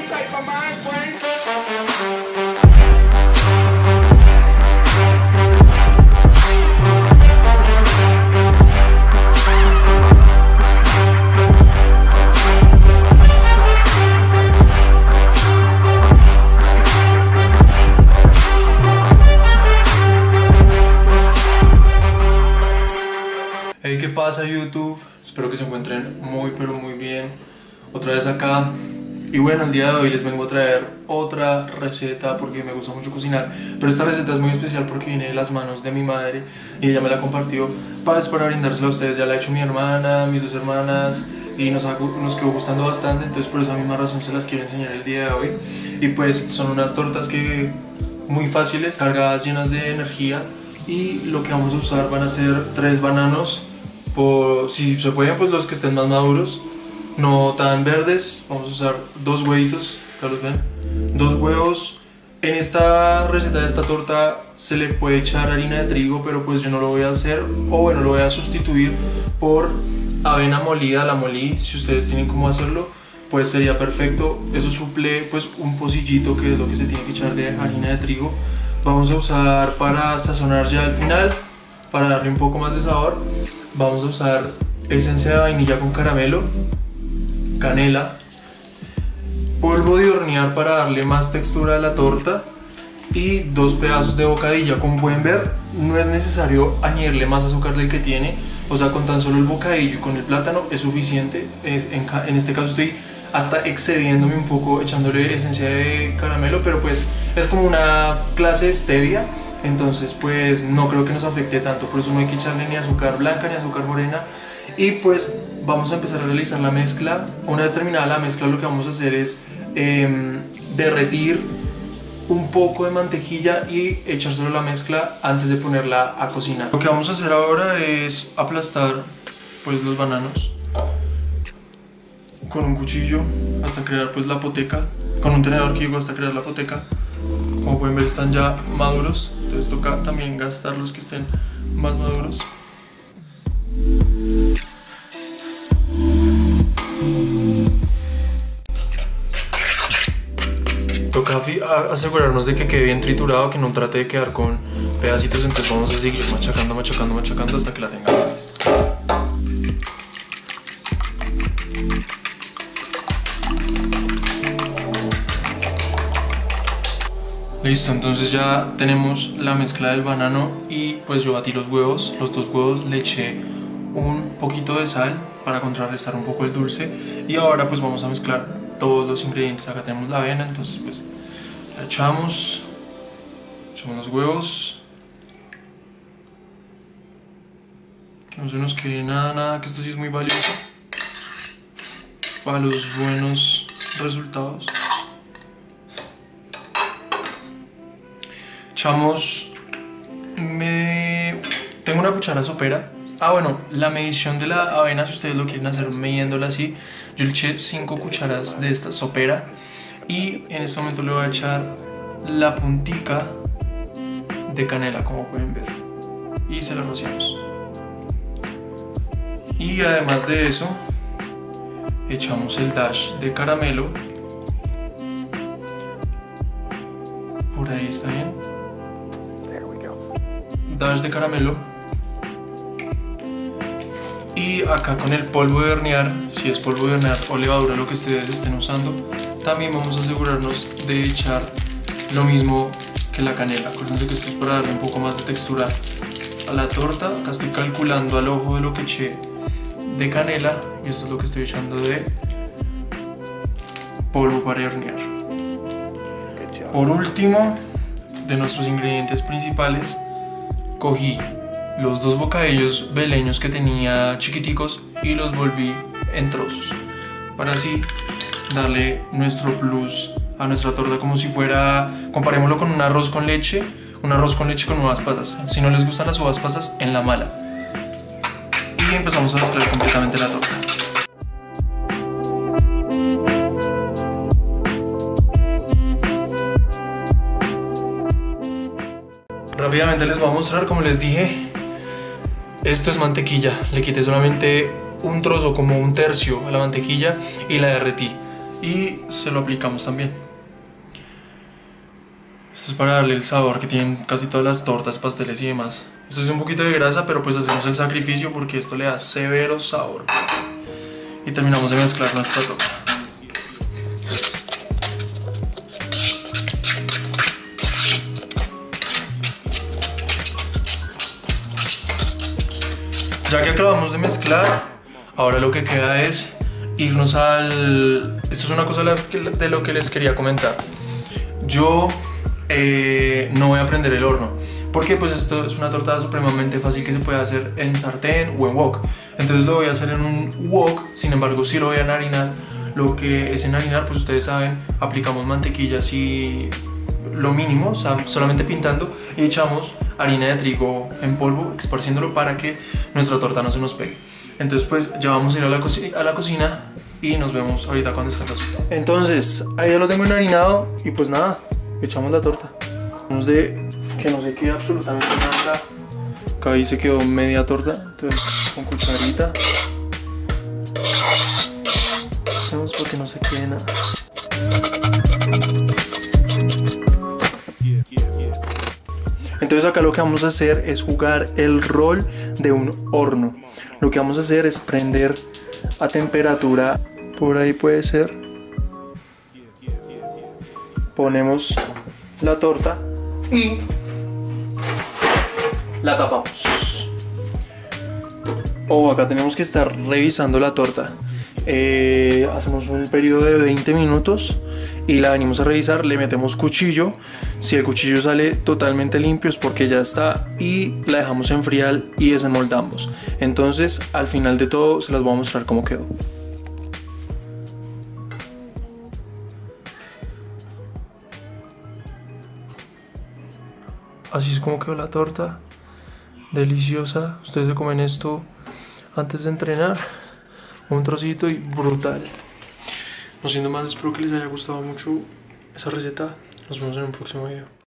Hey, ¿qué pasa YouTube? Espero que se encuentren muy pero muy bien. Otra vez acá. Y bueno, el día de hoy les vengo a traer otra receta porque me gusta mucho cocinar. Pero esta receta es muy especial porque viene de las manos de mi madre y ella me la compartió para brindársela a ustedes. Ya la ha hecho mi hermana, mis dos hermanas y nos quedó gustando bastante. Entonces por esa misma razón se las quiero enseñar el día de hoy. Y pues son unas tortas que muy fáciles, cargadas, llenas de energía. Y lo que vamos a usar van a ser 3 bananos. Si se pueden, pues los que estén más maduros, no tan verdes. Vamos a usar 2 huevitos, ya los ven, 2 huevos. En esta receta de esta torta se le puede echar harina de trigo, pero pues yo no lo voy a hacer, o bueno, lo voy a sustituir por avena molida. La molí, si ustedes tienen cómo hacerlo, pues sería perfecto. Eso suple pues un pocillito, que es lo que se tiene que echar de harina de trigo. Vamos a usar para sazonar ya al final, para darle un poco más de sabor. Vamos a usar esencia de vainilla con caramelo, canela, polvo de hornear para darle más textura a la torta y 2 pedazos de bocadilla. Como pueden ver, no es necesario añadirle más azúcar del que tiene, o sea, con tan solo el bocadillo y con el plátano es suficiente. En este caso estoy hasta excediéndome un poco echándole esencia de caramelo, pero pues es como una clase de stevia. Entonces pues no creo que nos afecte tanto, por eso no hay que echarle ni azúcar blanca ni azúcar morena. Y pues vamos a empezar a realizar la mezcla. Una vez terminada la mezcla, lo que vamos a hacer es derretir un poco de mantequilla y echárselo a la mezcla antes de ponerla a cocinar. Lo que vamos a hacer ahora es aplastar pues los bananos con un cuchillo hasta crear pues la poteca, con un tenedor que digo, hasta crear la poteca. Como pueden ver, están ya maduros, entonces toca también gastar los que estén más maduros. Toca asegurarnos de que quede bien triturado, que no trate de quedar con pedacitos, entonces vamos a seguir machacando, machacando, machacando hasta que la tengamos lista. Listo, entonces ya tenemos la mezcla del banano y pues yo batí los 2 huevos, le eché un poquito de sal para contrarrestar un poco el dulce y ahora pues vamos a mezclar todos los ingredientes. Acá tenemos la avena, entonces pues la echamos los huevos, que no se nos quede nada, que esto sí es muy valioso para los buenos resultados. Echamos, tengo una cuchara sopera. Bueno, la medición de la avena, si ustedes lo quieren hacer midiéndola así, yo le eché 5 cucharas de esta sopera y en este momento le voy a echar la puntica de canela, como pueden ver, y se la rociamos. Y además de eso echamos el dash de caramelo, por ahí está bien, dash de caramelo. Y acá con el polvo de hornear, si es polvo de hornear o levadura lo que ustedes estén usando, también vamos a asegurarnos de echar lo mismo que la canela. Acuérdense que esto es para darle un poco más de textura a la torta. Acá estoy calculando al ojo de lo que eché de canela y esto es lo que estoy echando de polvo para hornear. Por último, de nuestros ingredientes principales, cogí los 2 bocadillos beleños que tenía chiquiticos y los volví en trozos para así darle nuestro plus a nuestra torta, como si fuera, comparémoslo con un arroz con leche con uvas pasas. Si no les gustan las uvas pasas, en la mala. Y empezamos a mezclar completamente la torta. Rápidamente les voy a mostrar, como les dije, esto es mantequilla. Le quité solamente un trozo, como un tercio a la mantequilla y la derretí. y se lo aplicamos también. Esto es para darle el sabor que tienen casi todas las tortas, pasteles y demás. Esto es un poquito de grasa, pero pues hacemos el sacrificio porque esto le da severo sabor. Y terminamos de mezclar nuestra torta. Ya que acabamos de mezclar, ahora lo que queda es irnos al... Esto es una cosa de lo que les quería comentar. Yo no voy a prender el horno, porque pues esto es una torta supremamente fácil que se puede hacer en sartén o en wok. Entonces lo voy a hacer en un wok, sin embargo sí lo voy a enharinar. Lo que es enharinar, pues ustedes saben, aplicamos mantequilla así lo mínimo, o sea, solamente pintando, y echamos harina de trigo en polvo, esparciéndolo para que nuestra torta no se nos pegue. Entonces pues ya vamos a ir a la cocina y nos vemos ahorita cuando esté el resultado. Entonces ahí ya lo tengo enharinado y pues nada, echamos la torta. Que no se quede absolutamente nada. Acá ahí se quedó media torta, entonces con cucharita hacemos para que no se quede nada. Entonces acá lo que vamos a hacer es jugar el rol de un horno. Lo que vamos a hacer es prender a temperatura, por ahí puede ser. Ponemos la torta y la tapamos. Acá tenemos que estar revisando la torta. Hacemos un periodo de 20 minutos y la venimos a revisar, le metemos cuchillo. Si el cuchillo sale totalmente limpio es porque ya está, y la dejamos enfriar y desenmoldamos. Entonces al final de todo se las voy a mostrar cómo quedó. Así es como quedó la torta, deliciosa. Ustedes se comen esto antes de entrenar, un trocito y brutal. No siendo más, espero que les haya gustado mucho esa receta. Nos vemos en un próximo video.